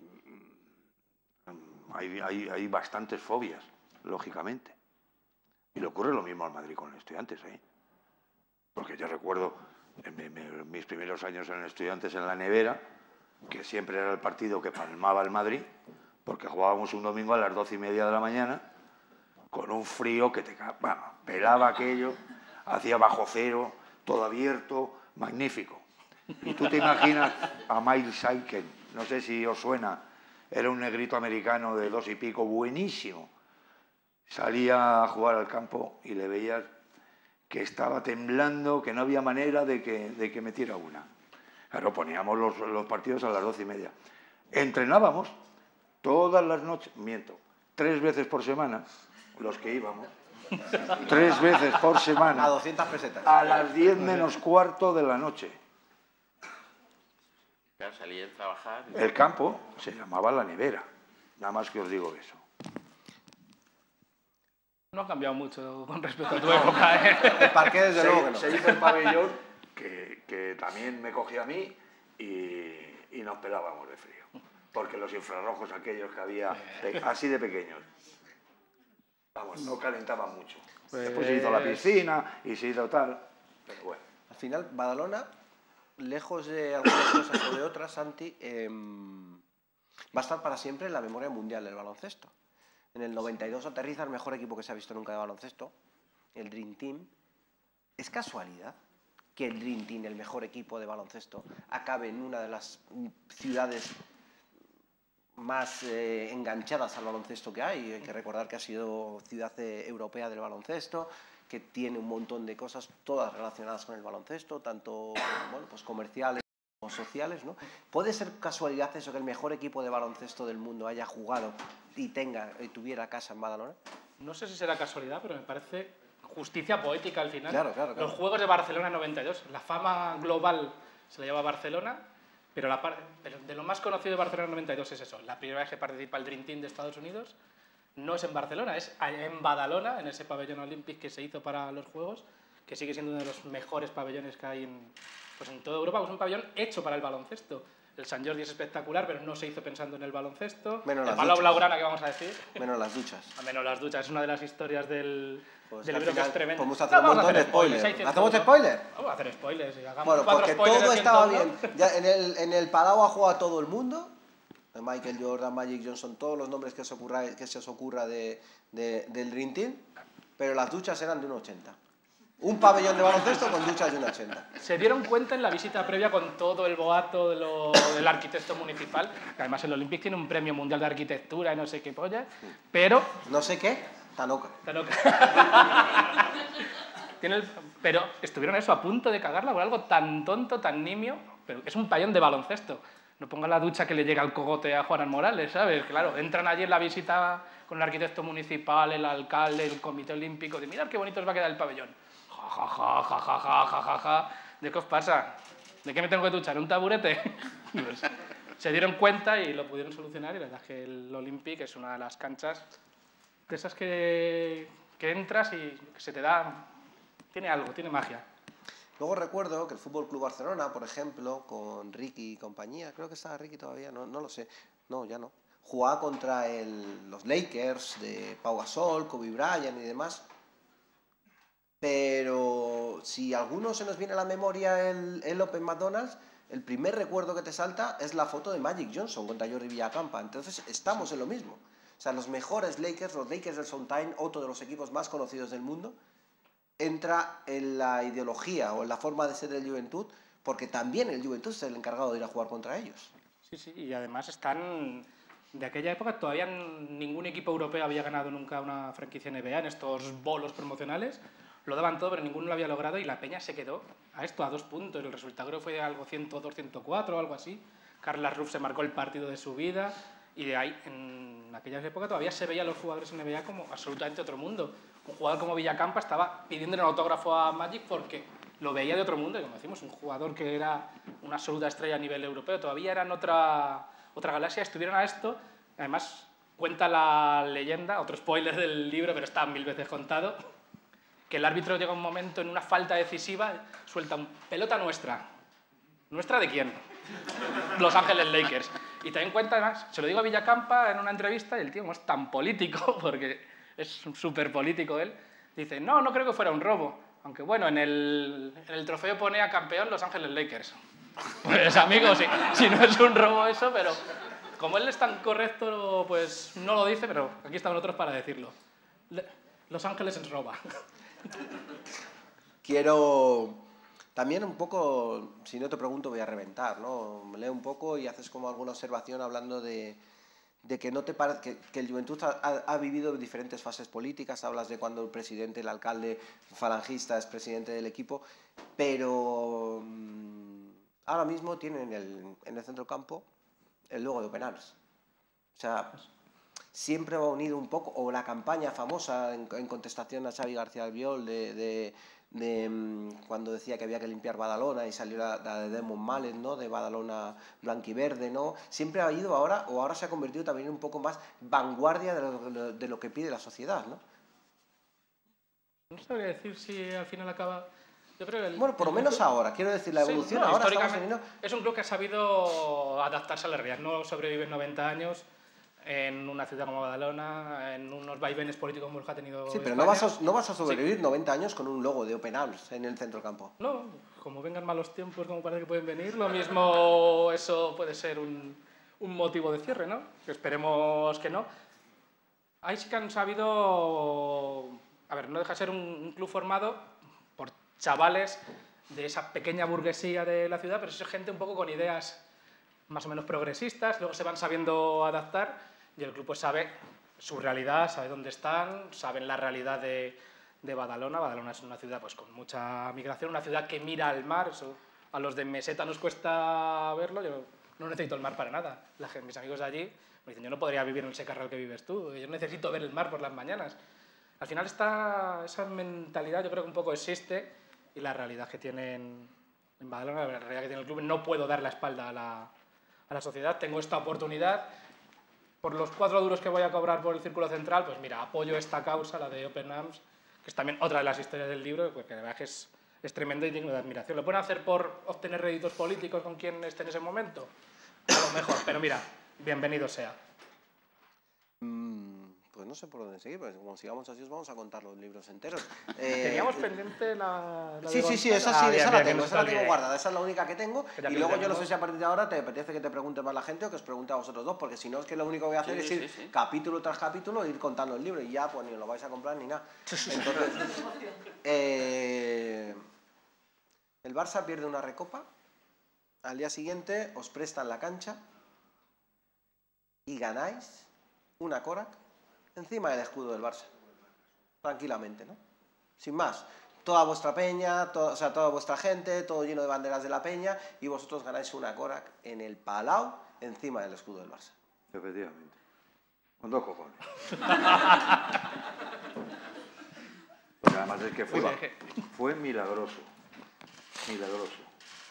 hay, hay, hay bastantes fobias, lógicamente. Y le ocurre lo mismo al Madrid con los Estudiantes, ¿eh? Porque yo recuerdo en, mi, en mis primeros años en Estudiantes en la nevera, que siempre era el partido que palmaba el Madrid, porque jugábamos un domingo a las doce y media de la mañana, con un frío que te bueno, pelaba aquello, hacía bajo cero, todo abierto, magnífico. Y tú te imaginas a Miles Aiken, no sé si os suena, era un negrito americano de dos y pico, buenísimo. Salía a jugar al campo y le veías que estaba temblando, que no había manera de que, de que metiera una. Claro, poníamos los, los partidos a las doce y media. Entrenábamos todas las noches, miento, tres veces por semana, los que íbamos, tres veces por semana, A doscientas pesetas. a las diez menos cuarto de la noche. Claro, salí a trabajar. Y... El campo se llamaba La Nevera, nada más que os digo eso. No ha cambiado mucho con respecto a tu época, ¿eh? El parque, desde se, luego que no. se hizo el pabellón, que, que también me cogía a mí y, y nos pelábamos de frío. Porque los infrarrojos aquellos que había, así de pequeños, vamos, no calentaban mucho. Pues... Después se hizo la piscina y se hizo tal, pero bueno. Al final, Badalona, lejos de algunas cosas o de otras, Santi, eh, va a estar para siempre en la memoria mundial del baloncesto. En el noventa y dos aterriza el mejor equipo que se ha visto nunca de baloncesto, el Dream Team. ¿Es casualidad que el Dream Team, el mejor equipo de baloncesto, acabe en una de las ciudades más eh, enganchadas al baloncesto que hay? Hay que recordar que ha sido ciudad eh, europea del baloncesto, que tiene un montón de cosas, todas relacionadas con el baloncesto, tanto bueno, pues comerciales como sociales, ¿no? ¿Puede ser casualidad eso, que el mejor equipo de baloncesto del mundo haya jugado y tenga y tuviera casa en Badalona? No sé si será casualidad, pero me parece justicia poética al final. Claro, claro, claro. Los Juegos de Barcelona noventa y dos, la fama global se la lleva Barcelona, pero, la, pero de lo más conocido de Barcelona noventa y dos es eso, la primera vez que participa el Dream Team de Estados Unidos. No es en Barcelona, es en Badalona, en ese pabellón olímpico que se hizo para los Juegos, que sigue siendo uno de los mejores pabellones que hay en, pues en toda Europa. Es un pabellón hecho para el baloncesto. El Sant Jordi es espectacular, pero no se hizo pensando en el baloncesto. Menos el las Palau duchas. Blaugrana, que vamos a decir. Menos las duchas. A menos las duchas, es una de las historias del, Pues del al libro que final es tremendo. podemos hacer un vamos a montón de hacer spoilers. spoilers. hay ¿Hacemos ciento uno. spoilers? Vamos a hacer spoilers. Y hagamos Bueno, cuatro porque spoilers todo de estaba ciento uno. bien. Ya en, el, en el Palau ha jugado todo el mundo. Michael Jordan, Magic Johnson, todos los nombres que se, ocurra, que se os ocurra de, de, del Dream Team, pero las duchas eran de un ochenta. Un pabellón de baloncesto con duchas de un ochenta. Se dieron cuenta en la visita previa con todo el boato de lo, del arquitecto municipal, que además el Olympic tiene un premio mundial de arquitectura y no sé qué polla, pero... No sé qué, Tanoca. Tanoca. Tiene el, pero estuvieron eso a punto de cagarla por algo tan tonto, tan nimio, pero es un pabellón de baloncesto. No ponga la ducha que le llega al cogote a Juan Morales, ¿sabes? Claro, entran allí en la visita con el arquitecto municipal, el alcalde, el comité olímpico, de mirad qué bonito os va a quedar el pabellón. Ja, ja, ja, ja, ja, ja, ja, ja. ¿De qué os pasa? ¿De qué me tengo que duchar? ¿Un taburete? Pues, se dieron cuenta y lo pudieron solucionar, y la verdad es que el Olympic es una de las canchas de esas que, que entras y que se te da... Tiene algo, tiene magia. Luego recuerdo que el Fútbol Club Barcelona, por ejemplo, con Ricky y compañía, creo que estaba Ricky todavía, no, no lo sé, no, ya no, jugaba contra el, los Lakers de Pau Gasol, Kobe Bryant y demás. Pero si a alguno se nos viene a la memoria el, el Open McDonald's, el primer recuerdo que te salta es la foto de Magic Johnson contra Jordi Villacampa. Entonces estamos en lo mismo. O sea, los mejores Lakers, los Lakers del Showtime, otro de los equipos más conocidos del mundo, entra en la ideología o en la forma de ser del Juventud, porque también el Juventud es el encargado de ir a jugar contra ellos. Sí, sí, y además están... De aquella época todavía ningún equipo europeo había ganado nunca una franquicia N B A en estos bolos promocionales. Lo daban todo, pero ninguno lo había logrado y la Peña se quedó a esto, a dos puntos. El resultado creo que fue algo ciento dos, ciento cuatro o algo así. Carlas Ruff se marcó el partido de su vida y de ahí, en aquella época, todavía se veía a los jugadores N B A como absolutamente otro mundo. Un jugador como Villacampa estaba pidiéndole un autógrafo a Magic porque lo veía de otro mundo, y como decimos, un jugador que era una absoluta estrella a nivel europeo, todavía era en otra, otra galaxia, estuvieron a esto. Además, cuenta la leyenda, otro spoiler del libro, pero está mil veces contado, que el árbitro llega un momento en una falta decisiva, suelta un pelota nuestra. ¿Nuestra de quién? Los Ángeles Lakers. Y también cuenta, además, se lo digo a Villacampa en una entrevista, y el tío no es tan político, porque es súper político él, dice, no, no creo que fuera un robo, aunque bueno, en el, en el trofeo pone a campeón Los Ángeles Lakers. Pues amigos, si, si no es un robo eso, pero como él es tan correcto, pues no lo dice, pero aquí estamos nosotros para decirlo. Le, Los Ángeles es roba. Quiero también un poco, si no te pregunto voy a reventar, ¿no? Me leo un poco y haces como alguna observación hablando de, de que no te parece que, que el Juventud ha, ha vivido diferentes fases políticas, hablas de cuando el presidente, el alcalde falangista es presidente del equipo, pero mmm, ahora mismo tienen el, en el centro campo el logo de Open Arms. O sea, siempre va unido un poco, o la campaña famosa en, en contestación a Xavi García Albiol de, de, de um, cuando decía que había que limpiar Badalona y salió la, la de Demon Mallet, ¿no? De Badalona blanquiverde, ¿no? Siempre ha ido ahora, o ahora se ha convertido también un poco más vanguardia de lo, de lo que pide la sociedad, ¿no? No sabría decir si al final acaba... Yo creo que el, bueno, por lo menos ahora, quiero decir, la evolución sí, no, ahora históricamente estamos teniendo... Es un club que ha sabido adaptarse a la realidad, no sobrevive noventa años en una ciudad como Badalona, en unos vaivenes políticos como los que ha tenido Sí, pero España. no vas, a, no vas a sobrevivir sí. noventa años con un logo de Open Arms en el centro campo. No, como vengan malos tiempos, como parece que pueden venir, lo mismo eso puede ser un, un motivo de cierre, ¿no? Que esperemos que no. Ahí sí que han sabido... A ver, no deja de ser un, un club formado por chavales de esa pequeña burguesía de la ciudad, pero es gente un poco con ideas más o menos progresistas, luego se van sabiendo adaptar y el club pues sabe su realidad, sabe dónde están, saben la realidad de, de Badalona. Badalona es una ciudad pues con mucha migración, una ciudad que mira al mar, eso a los de Meseta nos cuesta verlo, yo no necesito el mar para nada. La gente, mis amigos de allí me dicen, yo no podría vivir en el secarral que vives tú, yo necesito ver el mar por las mañanas. Al final esta, esa mentalidad yo creo que un poco existe y la realidad que tienen en Badalona, la realidad que tiene el club, no puedo dar la espalda a la, a la sociedad, tengo esta oportunidad, por los cuatro duros que voy a cobrar por el Círculo Central, pues mira, apoyo esta causa, la de Open Arms, que es también otra de las historias del libro, porque la verdad que es, es tremendo y digno de admiración. ¿Lo pueden hacer por obtener réditos políticos con quien esté en ese momento? A lo mejor, pero mira, bienvenido sea. Mm, Pues no sé por dónde seguir, porque como sigamos así os vamos a contar los libros enteros. Eh, Teníamos pendiente la... la sí, de sí, sí, Gonzalo. esa sí, Ah, bien, esa la bien, que tengo, no esa se la te tengo olvide. guardada, esa es la única que tengo. Que ya Y luego yo no pillamos. sé si a partir de ahora te apetece que te pregunte más la gente o que os pregunte a vosotros dos, porque si no es que lo único que voy a hacer Sí, es sí, ir sí. capítulo tras capítulo e ir contando el libro y ya pues ni lo vais a comprar ni nada. Entonces, eh, el Barça pierde una recopa, al día siguiente os prestan la cancha y ganáis una Korak encima del escudo del Barça. Tranquilamente, ¿no? Sin más. Toda vuestra peña, to- o sea, toda vuestra gente, todo lleno de banderas de la peña, y vosotros ganáis una Korak en el Palau encima del escudo del Barça. Efectivamente. Con dos cojones. Porque además es que fue, Pues es que- fue milagroso. Milagroso.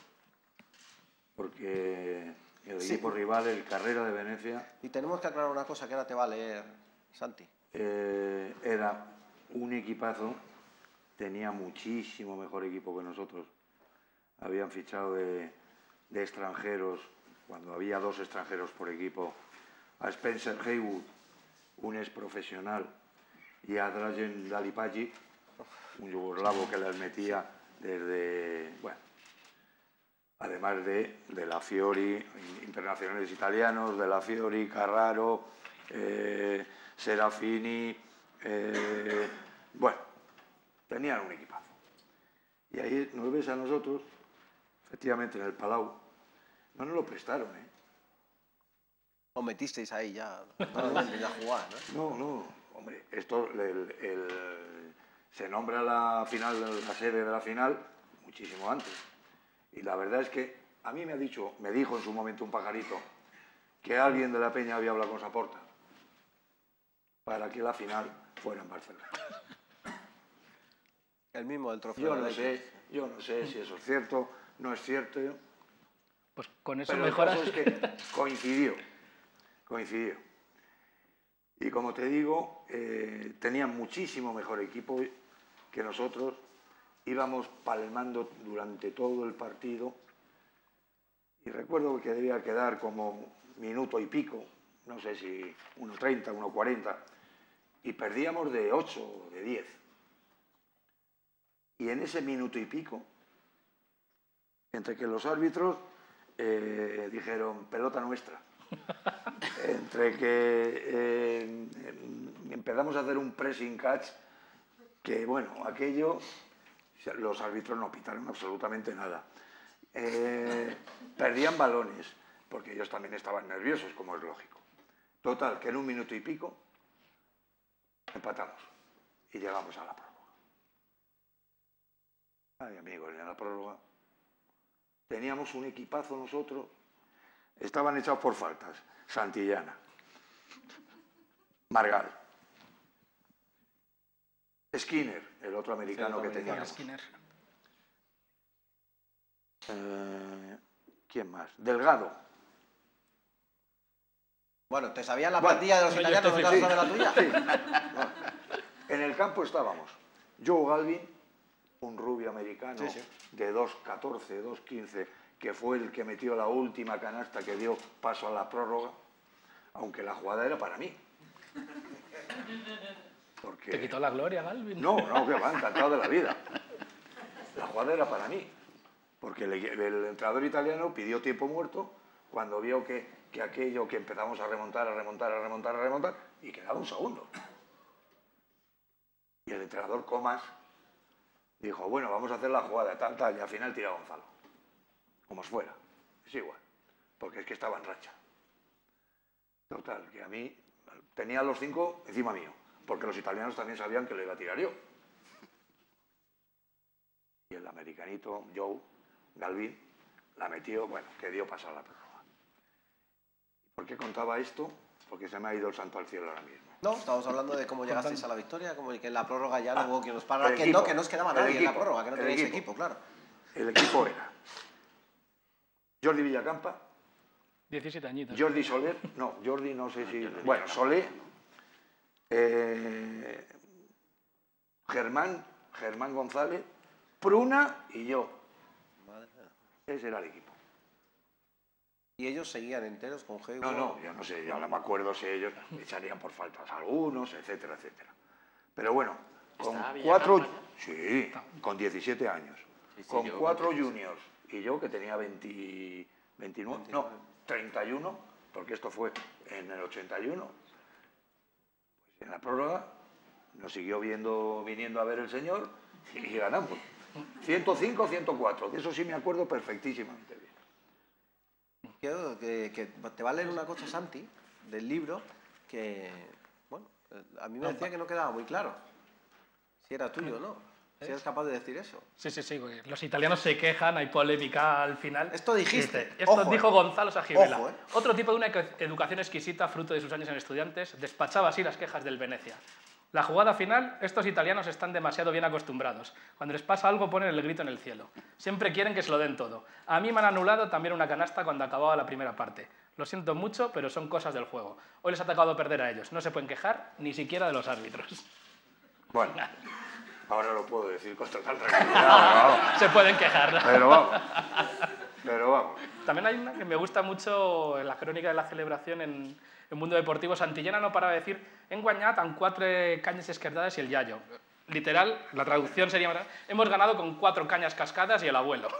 Porque el Sí. equipo rival, el Carrera de Venecia, Y tenemos que aclarar una cosa que ahora te va a leer Santi. eh, era un equipazo, tenía muchísimo mejor equipo que nosotros. Habían fichado de, de extranjeros, cuando había dos extranjeros por equipo, a Spencer Haywood, un ex profesional, y a Dragan Dalipagic, un yugoslavo que les metía desde, bueno, además de, de la Fiori, internacionales italianos, de la Fiori, Carraro, eh, Serafini, eh, bueno, tenían un equipazo. Y ahí nos ves a nosotros, efectivamente en el Palau, no nos lo prestaron, ¿eh? Os metisteis ahí ya, normalmente, ya a jugar, ¿no? No, no, hombre, esto, el, el- se nombra la final, la sede de la final, muchísimo antes. Y la verdad es que a mí me ha dicho, me dijo en su momento un pajarito, que alguien de la Peña había hablado con Saporta para que la final fuera en Barcelona. El mismo del trofeo. Yo de no Leite. sé, yo no sé si eso es cierto, no es cierto, Pues con eso pero el mejoras. caso es que coincidió, coincidió. Y como te digo, eh, tenían muchísimo mejor equipo que nosotros, íbamos palmando durante todo el partido y recuerdo que debía quedar como minuto y pico, no sé si uno treinta, uno cuarenta, y perdíamos de ocho o de diez. Y en ese minuto y pico, entre que los árbitros eh, dijeron pelota nuestra, entre que eh, empezamos a hacer un pressing catch, que bueno, aquello, los árbitros no pitaron absolutamente nada. Eh, perdían balones, porque ellos también estaban nerviosos, como es lógico. Total, que en un minuto y pico empatamos y llegamos a la prórroga. Ay, amigos, en la prórroga teníamos un equipazo nosotros, estaban echados por faltas. Santillana, Margal, Skinner, el otro americano Sí, que otro teníamos. Skinner. Eh, ¿Quién más? Delgado. Bueno, ¿te sabías la Bueno, plantilla de los yo italianos? estoy ¿No te Sí, sabes la tuya? sí. Bueno, en el campo estábamos Joe Galvin, un rubio americano Sí, sí. de dos catorce, dos quince, que fue el que metió la última canasta que dio paso a la prórroga, aunque la jugada era para mí. Porque... Te quitó la gloria, Galvin. No, no, que va, encantado de la vida. La jugada era para mí, porque el, el entrenador italiano pidió tiempo muerto cuando vio que, que aquello que empezamos a remontar, a remontar, a remontar, a remontar, y quedaba un segundo. Y el entrenador Comas dijo, bueno, vamos a hacer la jugada, tal, tal, y al final tira Gonzalo. Como si fuera, es igual, porque es que estaba en racha. Total, que a mí tenía los cinco encima mío, porque los italianos también sabían que le iba a tirar yo. Y el americanito, Joe Galvin, la metió, bueno, que dio paso a la prórroga. ¿Por qué contaba esto? Porque se me ha ido el santo al cielo ahora mismo. No, estamos hablando de cómo llegasteis a la victoria, como que en la prórroga ya no hubo quien os parara, el que equipo, no, que no os quedaba el nadie en la equipo, prórroga, que no el teníais equipo. equipo, claro. El equipo era Jordi Villacampa, diecisiete añitos. Jordi Soler, no, Jordi no sé si... Bueno, Soler, eh, Germán, Germán González, Pruna y yo. Ese era el equipo. ¿Y ellos seguían enteros con G? No, no, yo no sé, yo no me acuerdo si ellos echarían por faltas algunos, etcétera, etcétera. Pero bueno, con cuatro... Sí, con diecisiete años. Sí, sí, con cuatro juniors y yo que tenía veinte, veintinueve, no, treinta y uno, porque esto fue en el ochenta y uno, pues en la prórroga nos siguió viendo, viniendo a ver el señor y ganamos. ciento cinco a ciento cuatro, de eso sí me acuerdo perfectísimamente bien. Quiero que, que te va a leer una cosa, Santi, del libro, que, bueno, a mí me decía que no quedaba muy claro si era tuyo o no. Si eres capaz de decir eso. Sí, sí, sí. Los italianos se quejan, hay polémica al final. Esto dijiste. Dice, esto Ojo, dijo eh. Gonzalo Sagibela. Ojo, eh. Otro tipo de una educación exquisita, fruto de sus años en estudiantes, despachaba así las quejas del Venecia. La jugada final, estos italianos están demasiado bien acostumbrados. Cuando les pasa algo ponen el grito en el cielo. Siempre quieren que se lo den todo. A mí me han anulado también una canasta cuando acababa la primera parte. Lo siento mucho, pero son cosas del juego. Hoy les ha tocado perder a ellos. No se pueden quejar ni siquiera de los árbitros. Bueno, ahora lo puedo decir con total tranquilidad. Se pueden quejar, ¿no? Pero vamos, pero vamos. También hay una que me gusta mucho en la crónica de la celebración en el mundo deportivo. Santillana no para de decir en guanyat amb quatre cañas esquerdadas y el yayo. Literal, la traducción sería, hemos ganado con cuatro cañas cascadas y el abuelo.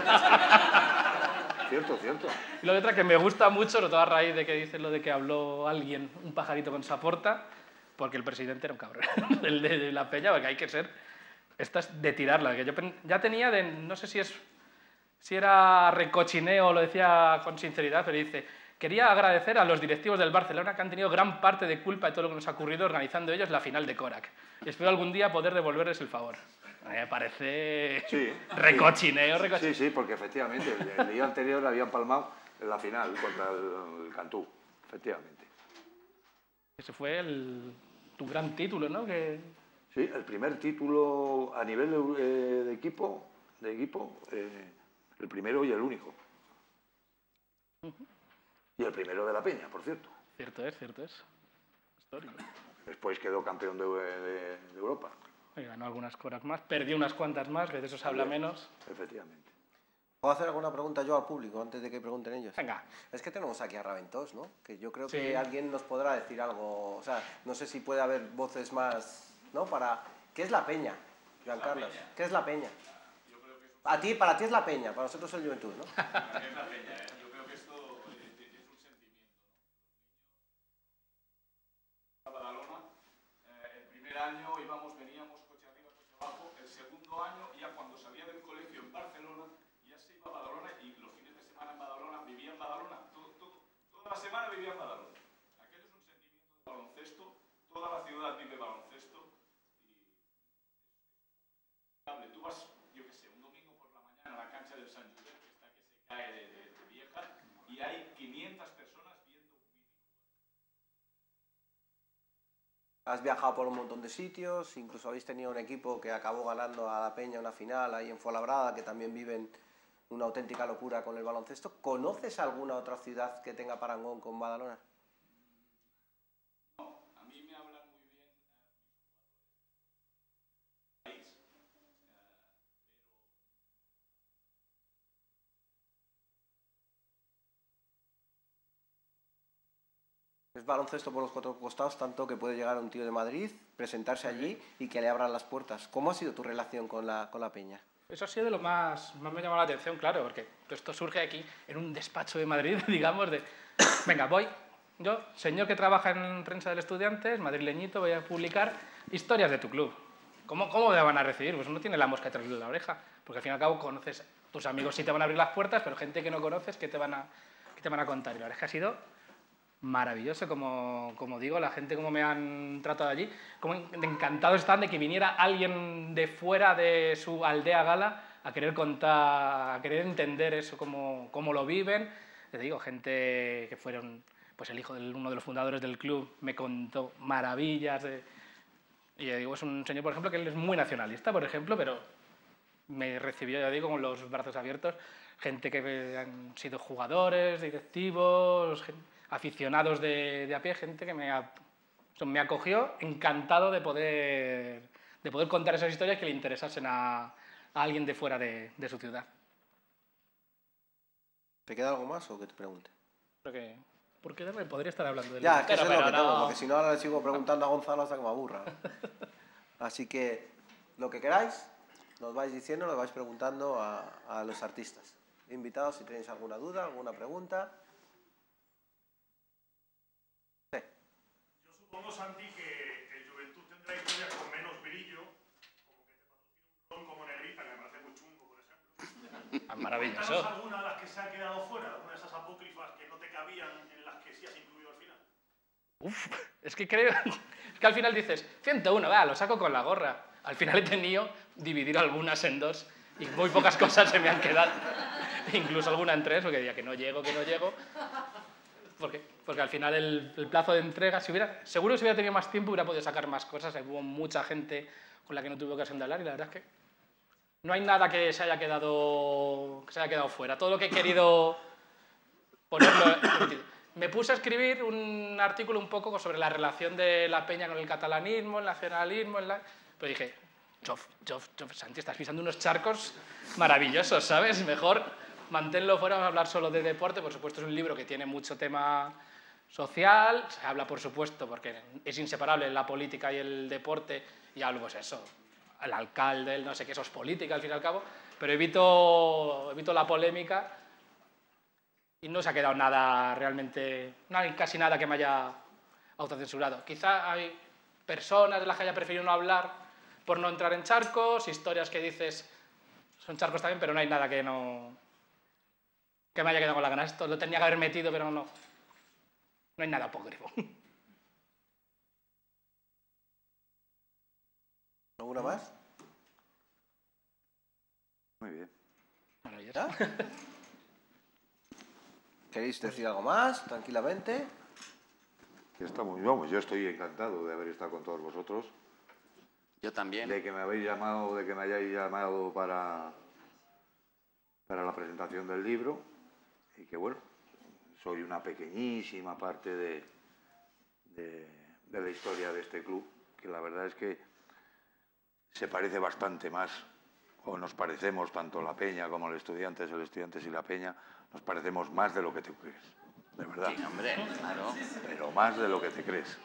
Cierto, cierto. Y lo de otra que me gusta mucho, sobre todo a raíz de que dice lo de que habló alguien, un pajarito con Saporta, porque el presidente era un cabrón, el de, de la peña, porque hay que ser, esta es de tirarla, que yo ya tenía de, no sé si es, si era recochineo o lo decía con sinceridad, pero dice, quería agradecer a los directivos del Barcelona que han tenido gran parte de culpa de todo lo que nos ha ocurrido organizando ellos la final de Korak. Y espero algún día poder devolverles el favor. A mí me parece sí, recochineo, sí. recochineo. Sí, sí, porque efectivamente el, el día anterior habían palmado en la final contra el, el Cantú, efectivamente. Ese fue el, tu gran título, ¿no? Que... Sí, el primer título a nivel de, eh, de equipo, de equipo eh, el primero y el único. Uh-huh. Y el primero de la Peña, por cierto. Cierto es, cierto es. Histórico. Después quedó campeón de, de, de Europa. Y ganó algunas Korak más, perdió unas cuantas más, que de eso se habla menos. Efectivamente. ¿Puedo hacer alguna pregunta yo al público antes de que pregunten ellos? Venga. Es que tenemos aquí a Raventós, ¿no? Que yo creo sí. que alguien nos podrá decir algo. O sea, no sé si puede haber voces más, ¿no? Para... ¿Qué es la Peña, Joan Carlos? Peña. ¿Qué es la Peña? Yo creo que es... A ti, para ti es la Peña, para nosotros es el Juventud, ¿no? Para mí es la Peña, ¿eh? Yo creo que esto es, es un sentimiento, ¿no? A Badalona, eh, el primer año íbamos, veníamos coche arriba, coche abajo. El segundo año, ya cuando salía del colegio en Barcelona, ya se iba a Badalona y los fines de semana en Badalona, vivía en Badalona, todo, todo, toda la semana vivía en Badalona. Aquello es un sentimiento de baloncesto, toda la ciudad vive baloncesto y tú vas, yo qué sé, un domingo por la mañana a la cancha del San Josep, que está que se cae de, de, de vieja, y hay quinientas personas viendo un vídeo. Has viajado por un montón de sitios, incluso habéis tenido un equipo que acabó ganando a la Peña una final ahí en Fuenlabrada, que también viven una auténtica locura con el baloncesto. ¿Conoces alguna otra ciudad que tenga parangón con Badalona? No, a mí me hablan muy bien eh, país, Es baloncesto por los cuatro costados, tanto que puede llegar un tío de Madrid, presentarse allí y que le abran las puertas. ¿Cómo ha sido tu relación con la, con la Peña? Eso ha sido de lo más, más me ha llamado la atención, claro, porque esto surge aquí en un despacho de Madrid, digamos, de, venga, voy, yo, señor que trabaja en prensa del Estudiantes, madrileñito, voy a publicar historias de tu club. ¿Cómo, cómo me van a recibir? Pues uno tiene la mosca detrás de la oreja, porque al fin y al cabo conoces, tus amigos sí te van a abrir las puertas, pero gente que no conoces, ¿qué te van a, qué te van a contar? Y la verdad es que ha sido maravilloso, como, como digo, la gente como me han tratado allí, como encantados están de que viniera alguien de fuera de su aldea gala a querer contar, a querer entender eso, cómo, cómo lo viven. Les digo, gente que fueron, pues el hijo de uno de los fundadores del club me contó maravillas. De, y digo, es un señor, por ejemplo, que él es muy nacionalista, por ejemplo, pero me recibió, ya digo, con los brazos abiertos, gente que han sido jugadores, directivos, gente, aficionados de, de a pie, gente que me, ha, me acogió encantado de poder, de poder contar esas historias que le interesasen a, a alguien de fuera de, de su ciudad. ¿Te queda algo más o que te pregunte? Creo que... ¿Por qué me podría estar hablando del Ya, es que eso es lo que no... tengo, porque si no ahora le sigo preguntando a Gonzalo hasta que me aburra. Así que, lo que queráis, nos vais diciendo, lo vais preguntando a, a los artistas. Invitados, si tenéis alguna duda, alguna pregunta. Sí. Yo supongo, Santi, que el Juventud tendrá historias con menos brillo, como que te patrocina un ron como Negrita, que me parece muy chungo, por ejemplo. Ah, maravilloso. Cuéntanos alguna de las que se ha quedado fuera, alguna de esas apócrifas que no te cabían, en las que sí has incluido al final. Uf, es que creo... Es que al final dices, ciento uno, va, lo saco con la gorra. Al final he tenido dividir algunas en dos y muy pocas cosas se me han quedado. Incluso alguna en tres, porque diría que no llego, que no llego. Porque, porque al final el, el plazo de entrega, si hubiera, seguro que si hubiera tenido más tiempo hubiera podido sacar más cosas. Hubo mucha gente con la que no tuve ocasión de hablar y la verdad es que no hay nada que se haya quedado, que se haya quedado fuera. Todo lo que he querido ponerlo... Me puse a escribir un artículo un poco sobre la relación de la peña con el catalanismo, el nacionalismo, el la... pero dije, chof, chof, chof, Santi, estás pisando unos charcos maravillosos, ¿sabes? Mejor manténlo fuera, vamos a hablar solo de deporte. Por supuesto, es un libro que tiene mucho tema social, se habla, por supuesto, porque es inseparable la política y el deporte, y hablo, pues eso, el alcalde, el no sé qué, eso es política, al fin y al cabo, pero evito, evito la polémica. Y no se ha quedado nada realmente, no hay casi nada que me haya autocensurado. Quizá hay personas de las que haya preferido no hablar por no entrar en charcos, historias que dices son charcos también, pero no hay nada que no que me haya quedado con la gana. Esto lo tenía que haber metido, pero no. No hay nada apócrifo. ¿Alguna más? Muy bien. Bueno, ya está. ¿Queréis decir algo más, tranquilamente? Ya estamos. Vamos, yo estoy encantado de haber estado con todos vosotros. Yo también. De que me habéis llamado, de que me hayáis llamado para, para la presentación del libro. Y que bueno, soy una pequeñísima parte de, de, de la historia de este club, que la verdad es que se parece bastante más, o nos parecemos tanto la Peña como el Estudiantes, el Estudiantes y la Peña, nos parecemos más de lo que te crees, de verdad. Sí, hombre, claro. Pero más de lo que te crees.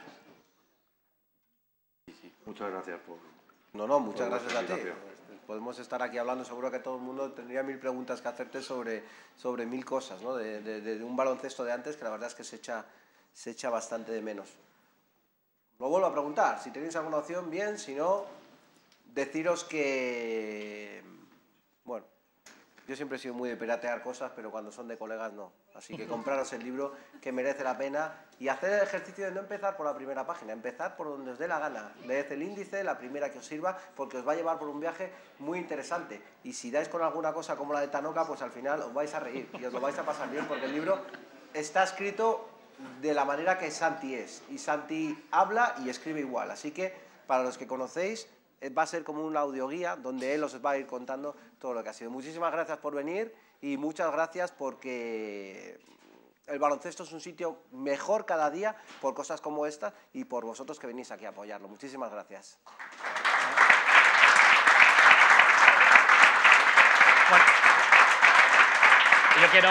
Sí, sí. Muchas gracias por... No, no, muchas por gracias a ti. invitación. Podemos estar aquí hablando, seguro que todo el mundo tendría mil preguntas que hacerte sobre, sobre mil cosas, ¿no? De, de, de un baloncesto de antes que la verdad es que se echa, se echa bastante de menos. Lo vuelvo a preguntar, si tenéis alguna opción, bien, si no, deciros que... Bueno, yo siempre he sido muy de piratear cosas, pero cuando son de colegas no. Así que compraros el libro, que merece la pena, y hacer el ejercicio de no empezar por la primera página, empezar por donde os dé la gana. Leed el índice, la primera que os sirva, porque os va a llevar por un viaje muy interesante. Y si dais con alguna cosa como la de Tanoka, pues al final os vais a reír y os lo vais a pasar bien, porque el libro está escrito de la manera que Santi es. Y Santi habla y escribe igual. Así que, para los que conocéis, va a ser como una audioguía donde él os va a ir contando todo lo que ha sido. Muchísimas gracias por venir y muchas gracias porque el baloncesto es un sitio mejor cada día por cosas como esta y por vosotros que venís aquí a apoyarlo. Muchísimas gracias. Bueno, yo quiero,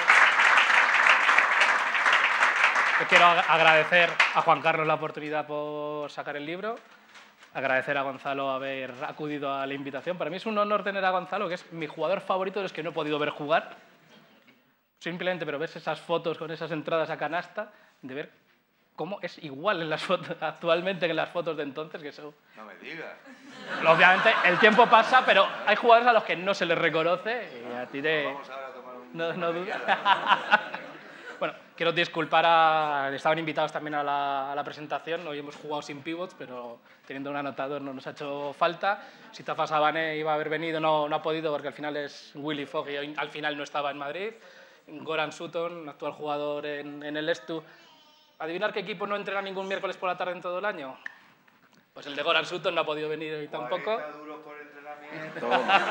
yo quiero agradecer a Juan Carlos la oportunidad por sacar el libro. Agradecer a Gonzalo haber acudido a la invitación. Para mí es un honor tener a Gonzalo, que es mi jugador favorito de los que no he podido ver jugar. Simplemente, pero ves esas fotos con esas entradas a canasta, de ver cómo es igual en las fotos actualmente que en las fotos de entonces, que eso... No me digas. Obviamente, el tiempo pasa, pero hay jugadores a los que no se les reconoce y a ti te... Vamos ahora a tomar un... No, no dudes. Bueno, quiero disculpar a... Estaban invitados también a la, a la presentación. Hoy hemos jugado sin pivots, pero teniendo un anotador no nos ha hecho falta. Si Tafa Sabane iba a haber venido, no, no ha podido porque al final es Willy Fogg y hoy, al final no estaba en Madrid. Goran Sutton, actual jugador en, en el Estu. ¿Adivinar qué equipo no entrena ningún miércoles por la tarde en todo el año? Pues el de Goran Sutton no ha podido venir hoy tampoco. cuarenta duros por entrenamiento.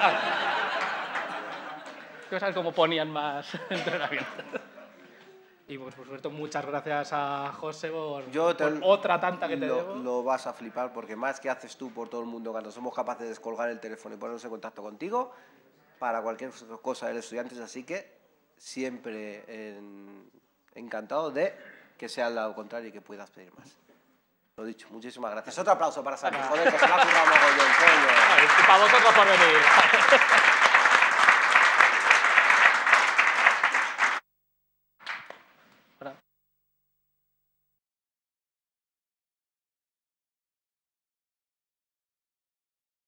Quiero saber cómo ponían más entrenamiento. Y pues, por supuesto, muchas gracias a José por, Yo te, por otra tanta que te lo, debo. Lo vas a flipar porque más que haces tú por todo el mundo cuando somos capaces de descolgar el teléfono y ponernos en contacto contigo para cualquier cosa de los estudiantes. Así que siempre en- encantado de que sea al lado contrario y que puedas pedir más. Lo dicho, muchísimas gracias. Otro aplauso para Santi, joder, que se lo ha currado mogollón, coño. Y para vosotros por venir.